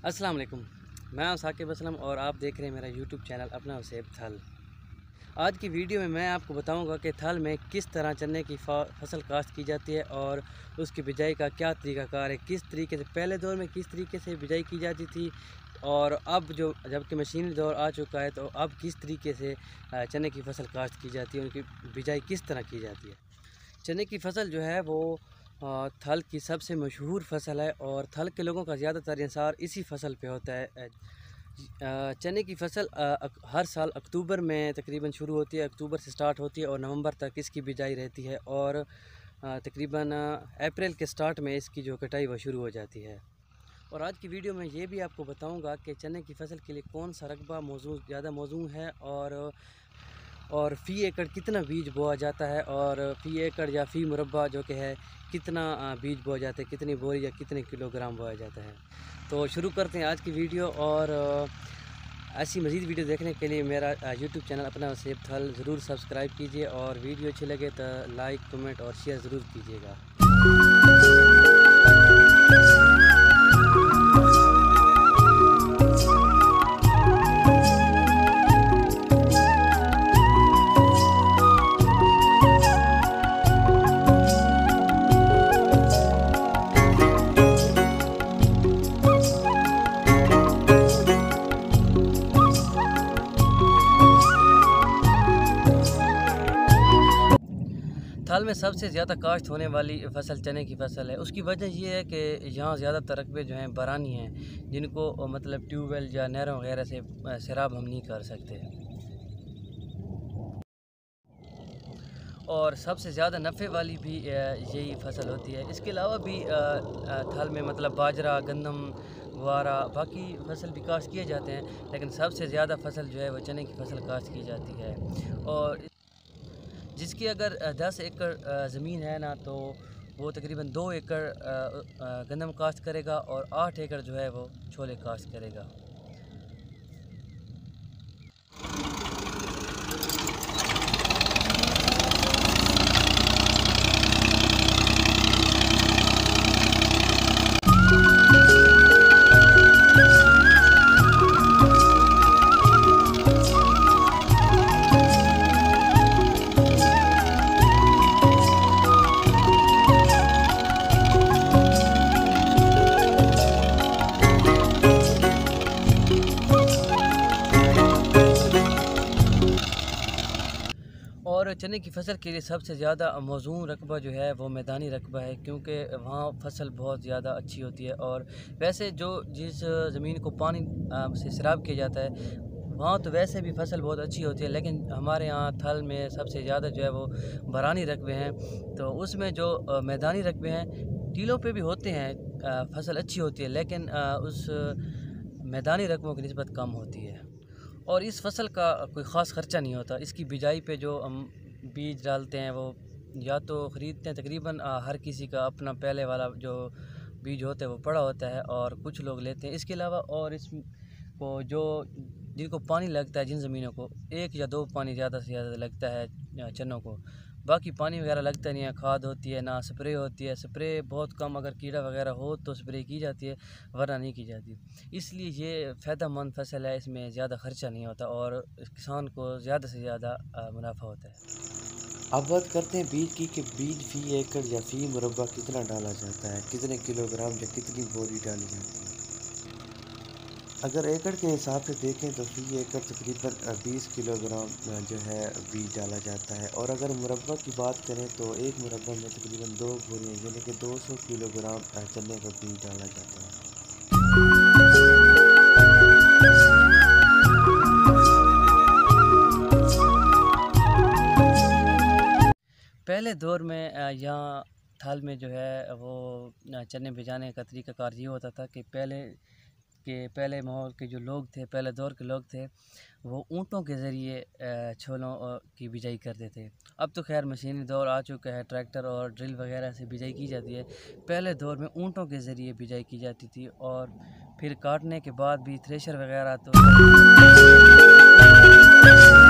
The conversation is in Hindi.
अस्सलाम वालेकुम। मैं हूं साकिब असलम और आप देख रहे हैं मेरा यूट्यूब चैनल अपना वसेब थल। आज की वीडियो में मैं आपको बताऊंगा कि थल में किस तरह चने की फसल काश्त की जाती है और उसकी बिजाई का क्या तरीक़ाकार है, किस तरीके से पहले दौर में किस तरीके से बिजाई की जाती थी और अब जो जबकि मशीनी दौर आ चुका है तो अब किस तरीके से चने की फसल काश्त की जाती है, उनकी बिजाई किस तरह की जाती है। चने की फसल जो है वो थल की सबसे मशहूर फसल है और थल के लोगों का ज़्यादातर इंसार इसी फसल पे होता है। चने की फसल हर साल अक्टूबर में तकरीबन शुरू होती है, अक्टूबर से स्टार्ट होती है और नवंबर तक इसकी बिजाई रहती है और तकरीबन अप्रैल के स्टार्ट में इसकी जो कटाई वो शुरू हो जाती है। और आज की वीडियो में ये भी आपको बताऊंगा कि चने की फसल के लिए कौन सा रकबा ज़्यादा मौजूद है और फ़ी एकड़ कितना बीज बोया जाता है और फ़ी एकड़ या फ़ी मुरब्बा जो कि है कितना बीज बोया जाता है, कितनी बोरी या कितने किलोग्राम बोया जाता है। तो शुरू करते हैं आज की वीडियो और ऐसी मज़ीद वीडियो देखने के लिए मेरा यूट्यूब चैनल अपना वसेब थल ज़रूर सब्सक्राइब कीजिए और वीडियो अच्छी लगे तो लाइक कमेंट और शेयर ज़रूर कीजिएगा। थल में सबसे ज़्यादा काश्त होने वाली फसल चने की फसल है। उसकी वजह ये है कि यहाँ ज़्यादातर रकबे जो हैं बरानी हैं, जिनको मतलब ट्यूबवेल या नहरों वगैरह से सैराब हम नहीं कर सकते और सबसे ज़्यादा नफ़े वाली भी यही फसल होती है। इसके अलावा भी थल में मतलब बाजरा, गंदम, गुवारा, बाकी फसल भी काश्त किए जाते हैं, लेकिन सबसे ज़्यादा फसल जो है वो चने की फसल काश्त की जाती है। और जिसकी अगर 10 एकड़ ज़मीन है ना तो वो तकरीबन 2 एकड़ गंदम काश्त करेगा और 8 एकड़ जो है वो छोले काश्त करेगा। और चने की फसल के लिए सबसे ज़्यादा मौजूद रकबा जो है वो मैदानी रकबा है, क्योंकि वहाँ फसल बहुत ज़्यादा अच्छी होती है। और वैसे जिस ज़मीन को पानी से सैराब किया जाता है वहाँ तो वैसे भी फसल बहुत अच्छी होती है, लेकिन हमारे यहाँ थल में सबसे ज़्यादा जो है वो बरानी रकबे हैं। तो उसमें जो मैदानी रकबे हैं टीलों पे भी होते हैं, फसल अच्छी होती है, लेकिन उस मैदानी रकबों की निस्बत कम होती है। और इस फसल का कोई ख़ास ख़र्चा नहीं होता। इसकी बिजाई पे जो हम बीज डालते हैं वो या तो ख़रीदते हैं, तकरीबन हर किसी का अपना पहले वाला जो बीज होता है वो पड़ा होता है और कुछ लोग लेते हैं। इसके अलावा और इसको जिनको पानी लगता है, जिन ज़मीनों को 1 या 2 पानी ज़्यादा से ज़्यादा लगता है चनों को, बाकी पानी वगैरह लगता नहीं है, खाद होती है ना स्प्रे होती है। स्प्रे बहुत कम, अगर कीड़ा वगैरह हो तो स्प्रे की जाती है, वरना नहीं की जाती। इसलिए ये फ़ायदेमंद फसल है, इसमें ज़्यादा ख़र्चा नहीं होता और किसान को ज़्यादा से ज़्यादा मुनाफा होता है। अब बात करते हैं बीज की कि बीज फ़ी एकड़ या फ़ी मुरब्बा कितना डाला जाता है, कितने किलोग्राम या कितनी बोरी डाली जाती है। अगर एकड़ के हिसाब से देखें तो फ़ी एकड़ तकरीबन 20 किलोग्राम जो है बीज डाला जाता है और अगर मुरब्बा की बात करें तो एक मुरब्बा में तकरीबन 2 बोरियाँ यानी कि 200 किलोग्राम चने का बीज डाला जाता है। पहले दौर में यहाँ थल में जो है वो चने भिजाने का तरीक़ाकार ये होता था कि पहले माहौल के जो लोग थे, पहले दौर के लोग थे, वो ऊँटों के ज़रिए छोलों की बिजाई करते थे। अब तो खैर मशीनी दौर आ चुका है, ट्रैक्टर और ड्रिल वगैरह से बिजाई की जाती है। पहले दौर में ऊँटों के ज़रिए बिजाई की जाती थी और फिर काटने के बाद भी थ्रेशर वगैरह तो